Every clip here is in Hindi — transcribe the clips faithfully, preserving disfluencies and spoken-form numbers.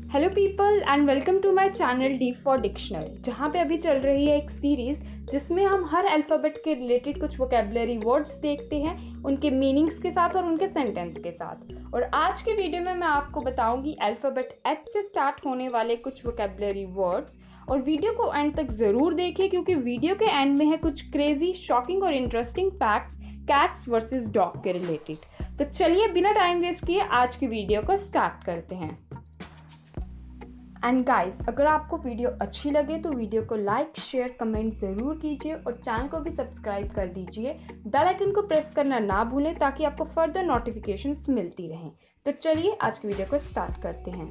Hello people and welcome to my channel D for dictionary, जहाँ पे अभी चल रही है एक सीरीज़ जिसमें हम हर अल्फ़ाबेट के रिलेटेड कुछ वोकेबलरी वर्ड्स देखते हैं, उनके मीनिंग्स के साथ और उनके सेंटेंस के साथ। और आज के वीडियो में मैं आपको बताऊंगी अल्फ़ाबेट एच से स्टार्ट होने वाले कुछ वोकेबलरी वर्ड्स। और वीडियो को एंड तक ज़रूर देखिए क्योंकि वीडियो के एंड में है कुछ क्रेजी, शॉकिंग और interesting facts cats versus dog के रिलेटेड। तो चलिए बिना टाइम वेस्ट किए आज की वीडियो को स्टार्ट करते हैं। एंड गाइस, अगर आपको वीडियो अच्छी लगे तो वीडियो को लाइक, शेयर, कमेंट ज़रूर कीजिए और चैनल को भी सब्सक्राइब कर दीजिए। बेल आइकन को प्रेस करना ना भूलें ताकि आपको फर्दर नोटिफिकेशंस मिलती रहें। तो चलिए आज की वीडियो को स्टार्ट करते हैं।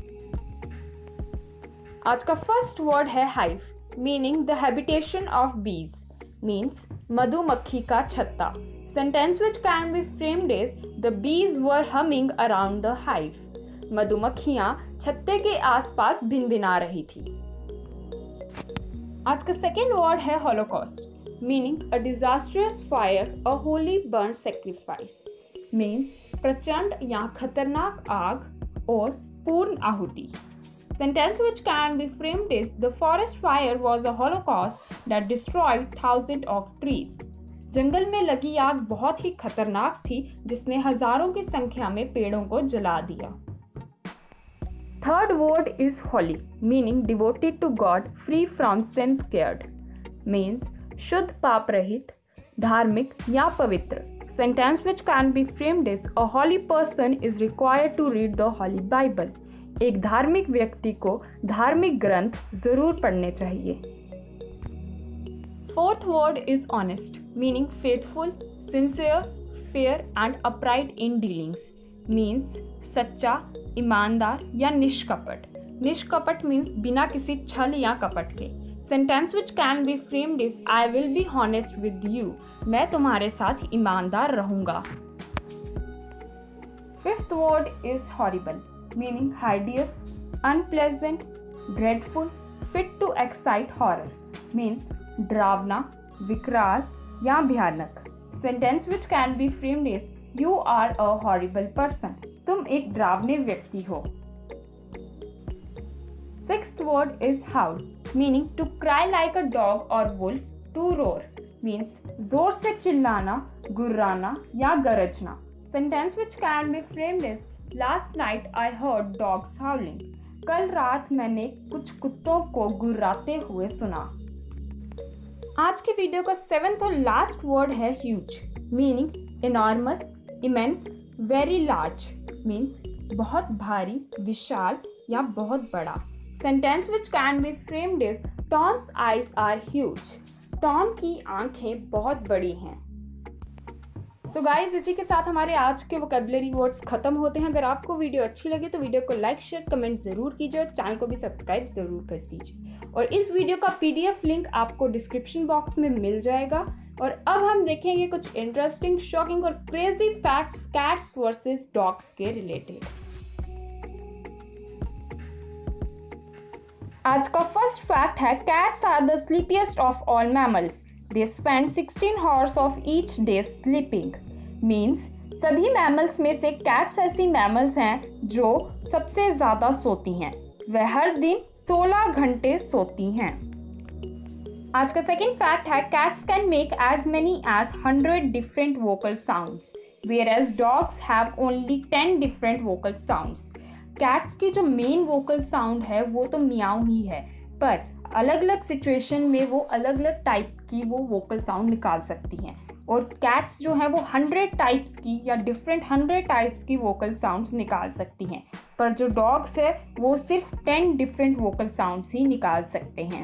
आज का फर्स्ट वर्ड है hive, meaning the habitation of bees, means मधुमक्खी का छत्ता। Sentence which can be framed is the bees were humming around the hive. मधुमक्खियां छत्ते के आसपास भिनभिना रही थी। आज का सेकेंड वर्ड है holocaust, meaning a disastrous fire, a holy burn sacrifice, means प्रचंड या खतरनाक आग और पूर्ण आहुति। Sentence which can be framed is the forest fire was a holocaust that destroyed thousands of trees. जंगल में लगी आग बहुत ही खतरनाक थी जिसने हजारों की संख्या में पेड़ों को जला दिया। Third word is holy, meaning devoted to God, free from sin scared, means शुद्ध पाप रहित, धार्मिक या पवित्र। Sentence which can be framed is a holy person is required to read the Holy Bible. एक धार्मिक व्यक्ति को धार्मिक ग्रंथ जरूर पढ़ने चाहिए। Fourth word is honest, meaning faithful, sincere, fair and upright in dealings, means सच्चा, ईमानदार या निष्कपट। निष्कपट मीन्स बिना किसी छल या कपट के। Sentence which can be framed is I will be honest with you, मैं तुम्हारे साथ ईमानदार रहूंगा। Fifth word is horrible, meaning hideous, unpleasant, dreadful, fit to excite horror, means डरावना, विकराल या भयानक। Sentence which can be framed is you are a horrible person, तुम एक डरावने व्यक्ति हो। Sixth word is howl, meaning to cry like a dog or wolf, to roar, means जोर से चिल्लाना, गुर्राना या गरजना। Sentence which can be framed is last night I heard dogs howling, कल रात मैंने कुछ कुत्तों को गुर्राते हुए सुना। आज की वीडियो का सेवेंथ और लास्ट वर्ड है huge, meaning enormous, immense, very large, means बहुत भारी, विशाल या बहुत बड़ा। Sentence which can be framed is Tom's eyes are huge, Tom की आंखें बहुत बड़ी हैं। सो गाइज, इसी के साथ हमारे आज के वोकेबलरी वर्ड्स खत्म होते हैं। अगर आपको वीडियो अच्छी लगे तो वीडियो को लाइक, शेयर, कमेंट जरूर कीजिए और चैनल को भी सब्सक्राइब जरूर कर दीजिए। और इस वीडियो का पीडीएफ लिंक आपको डिस्क्रिप्शन बॉक्स में मिल जाएगा। और अब हम देखेंगे कुछ इंटरेस्टिंग, शॉकिंग और crazy facts cats versus dogs के रिलेटेड। आज का फर्स्ट फैक्ट है cats are the sleepiest of all mammals, they spend sixteen hours of each day sleeping, means सभी मैमल्स में से कैट्स ऐसी मैमल्स हैं जो सबसे ज्यादा सोती हैं। वह हर दिन सोलह घंटे सोती हैं। आज का सेकेंड फैक्ट है cats can make as many as hundred different vocal sounds, whereas dogs have only ten different vocal sounds. Cats की जो मेन वोकल साउंड है वो तो मियाऊ ही है, पर अलग अलग सिचुएशन में वो अलग अलग टाइप की वो वोकल साउंड निकाल सकती हैं। और कैट्स जो है वो हंड्रेड टाइप्स की या डिफरेंट हंड्रेड टाइप्स की वोकल साउंड्स निकाल सकती हैं, पर जो डॉग्स है वो सिर्फ टेन डिफरेंट वोकल साउंड्स ही निकाल सकते हैं।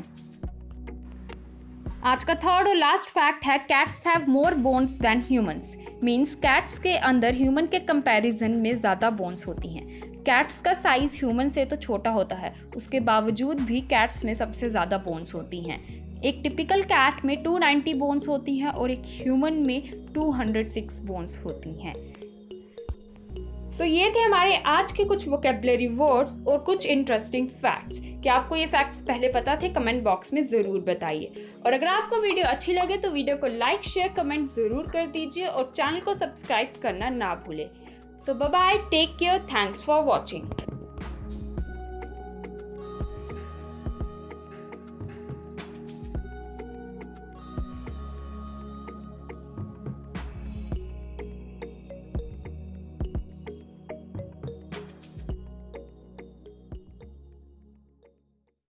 आज का थर्ड और लास्ट फैक्ट है cats have more bones than humans, means cats के अंदर ह्यूमन के कंपैरिजन में ज़्यादा बोन्स होती हैं। कैट्स का साइज़ ह्यूमन से तो छोटा होता है, उसके बावजूद भी कैट्स में सबसे ज़्यादा बोन्स होती हैं। एक टिपिकल कैट में टू नाइंटी बोन्स होती हैं और एक ह्यूमन में टू हंड्रेड सिक्स बोन्स होती हैं। सो so, ये थे हमारे आज के कुछ वोकेबलरी वर्ड्स और कुछ इंटरेस्टिंग फैक्ट्स। क्या आपको ये फैक्ट्स पहले पता थे? कमेंट बॉक्स में ज़रूर बताइए। और अगर आपको वीडियो अच्छी लगे तो वीडियो को लाइक, शेयर, कमेंट ज़रूर कर दीजिए और चैनल को सब्सक्राइब करना ना भूलें। So bye bye, take care, thanks for watching.